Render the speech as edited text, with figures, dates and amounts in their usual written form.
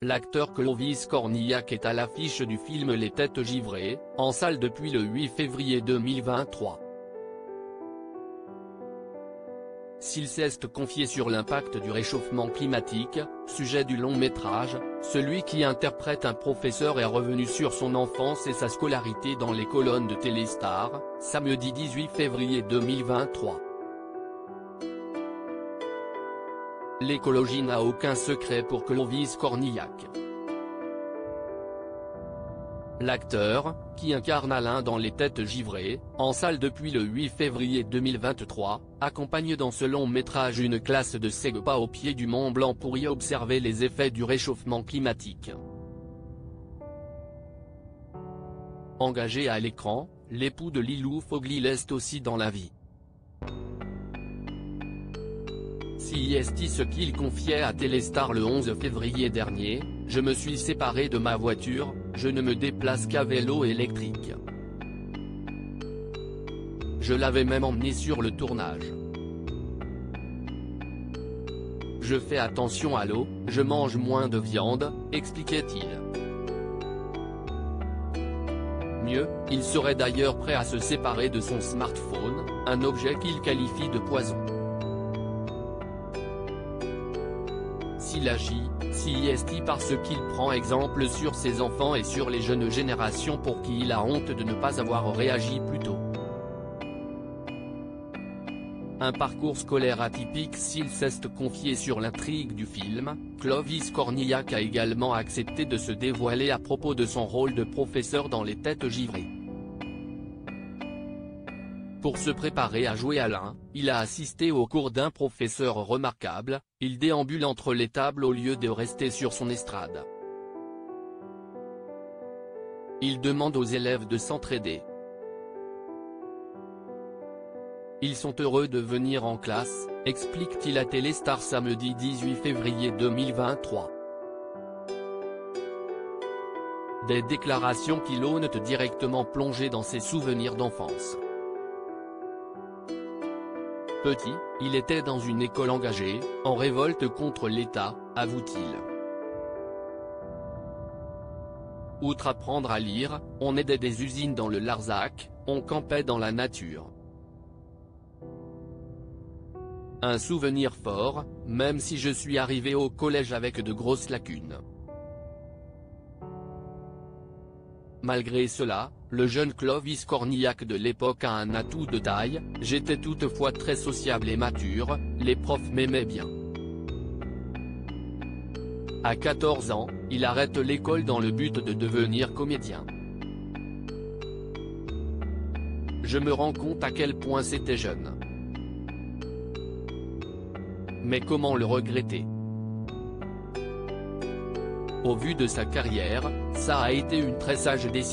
L'acteur Clovis Cornillac est à l'affiche du film Les Têtes Givrées, en salle depuis le 8 février 2023. S'il s'est confié sur l'impact du réchauffement climatique, sujet du long métrage, celui qui interprète un professeur est revenu sur son enfance et sa scolarité dans les colonnes de Téléstar, samedi 18 février 2023. L'écologie n'a aucun secret pour Clovis Cornillac. L'acteur, qui incarne Alain dans Les Têtes Givrées, en salle depuis le 8 février 2023, accompagne dans ce long métrage une classe de Segpa au pied du Mont Blanc pour y observer les effets du réchauffement climatique. Engagé à l'écran, l'époux de Lilou Fogli l'est aussi dans la vie. C'est ce qu'il confiait à Téléstar le 11 février dernier: « Je me suis séparé de ma voiture, je ne me déplace qu'à vélo électrique. Je l'avais même emmené sur le tournage. Je fais attention à l'eau, je mange moins de viande », expliquait-il. Mieux, il serait d'ailleurs prêt à se séparer de son smartphone, un objet qu'il qualifie de poison. S'il agit, c'est parce qu'il prend exemple sur ses enfants et sur les jeunes générations pour qui il a honte de ne pas avoir réagi plus tôt. Un parcours scolaire atypique. S'il s'est confié sur l'intrigue du film, Clovis Cornillac a également accepté de se dévoiler à propos de son rôle de professeur dans Les Têtes Givrées. Pour se préparer à jouer Alain, il a assisté au cours d'un professeur remarquable, il déambule entre les tables au lieu de rester sur son estrade. Il demande aux élèves de s'entraider. Ils sont heureux de venir en classe, explique-t-il à Téléstar samedi 18 février 2023. Des déclarations qui l'ont directement plongé dans ses souvenirs d'enfance. Petit, il était dans une école engagée, en révolte contre l'État, avoue-t-il. Outre apprendre à lire, on aidait des usines dans le Larzac, on campait dans la nature. Un souvenir fort, même si je suis arrivé au collège avec de grosses lacunes. Malgré cela, le jeune Clovis Cornillac de l'époque a un atout de taille: « J'étais toutefois très sociable et mature, les profs m'aimaient bien. » À 14 ans, il arrête l'école dans le but de devenir comédien. « Je me rends compte à quel point c'était jeune. Mais comment le regretter ? Au vu de sa carrière, ça a été une très sage décision. »